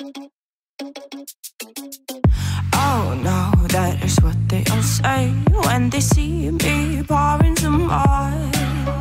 Oh no, that is what they all say when they see me pouring some more.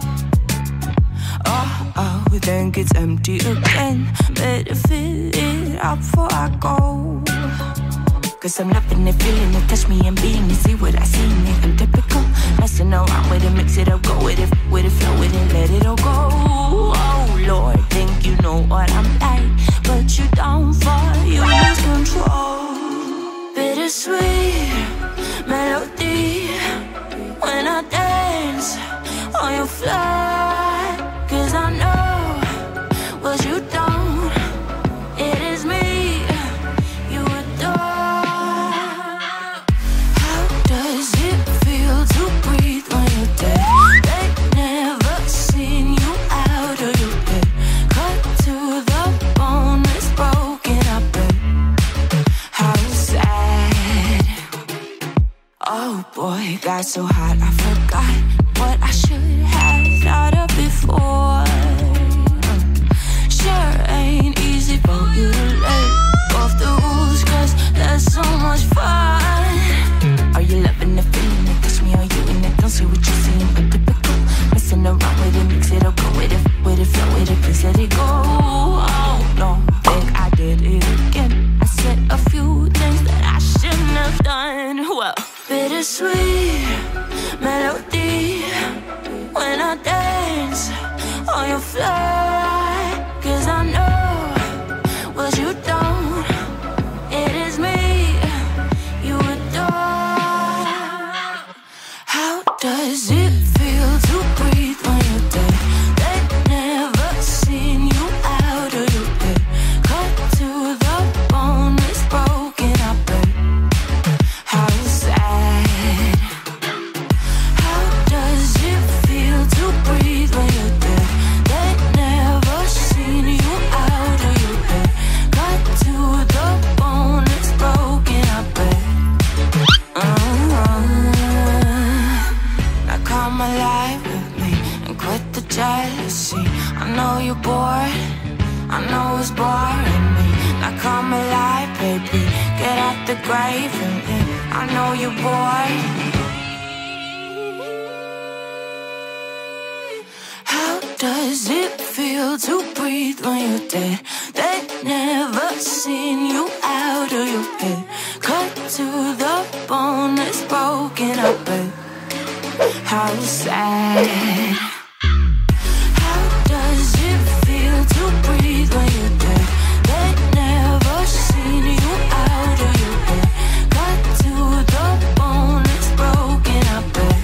Oh, think it's empty again. Better fill it up before I go. Cause I'm loving it, feeling it, touch me and being it. See what I see in it, I'm typical. Messing around with it, mix it up, go with it, flow with it, let it all go. Oh Lord, think you know what I'm like, but you don't fall, you lose control. Bittersweet melody when I dance on your fly. Cause I know what you don't, it is me you adore. How does it feel to breathe when you're dead? They never seen you out of your bed. Cut to the bone, it's broken, I bet. How sad. Oh boy, got so hot I forgot what I should have thought of before. Sure ain't easy for you to let off the rules, cause there's so much fun. Are you loving the feeling it? Touch me, are you in it? Don't say what you're seeing, but typical. Messing around with it, mix it up, go with it, flow with it, please let it go. Oh no, think I did it again. I said a few things that I shouldn't have done. Well, bittersweet melody when I dance on your fly. Cause I know what you don't, it is me you adore. How does it feel to breathe when you're dead? They never seen you out of your bed. Cut to the bone, it's broken, I bet. How sad. How does it feel to breathe when you're dead? They never seen you out of your bed. Cut to the bone, it's broken, I bet. Now come alive with me and quit the jealousy. I know you're bored, I know it's boring me. Now come alive, baby, get out the grave and live. I know you're bored. How does it feel to breathe when you're dead? They never seen you out of your bed. Cut to the bone, it's broken, I bet. How sad. How does it feel to breathe when you're dead? They never seen you out of your bed. Cut to the bone, it's broken, I bet.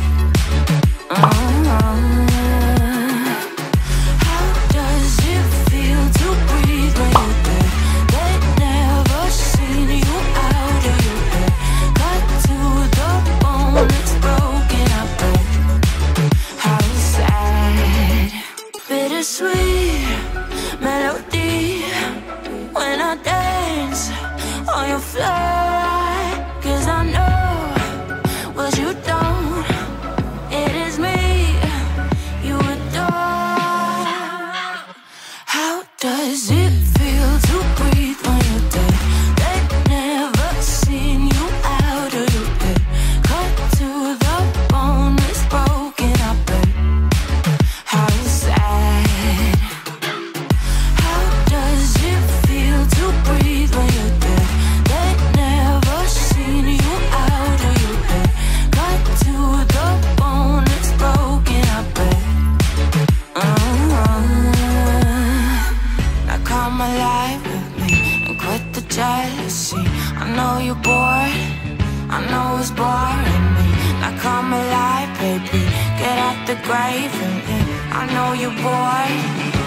How does it feel to breathe when you're dead? They never seen you out of your bed. Cut to the bone, it's broken, I bet. How sad. Bittersweet melody when I dance on your fly. Cause I know what you don't, it is me you adore. How does it feel to breathe when you're dead? They never seen you out of your bed. Cut to the bone, it's broken, I bet. How sad. How does it feel to breathe when you're dead? They never seen you out of your bed. Cut to the bone, it's broken, I bet. Now come alive with me and quit the jealousy. I know you're bored, I know it's boring me. Now come alive, baby, get out the grave and live. I know you're bored.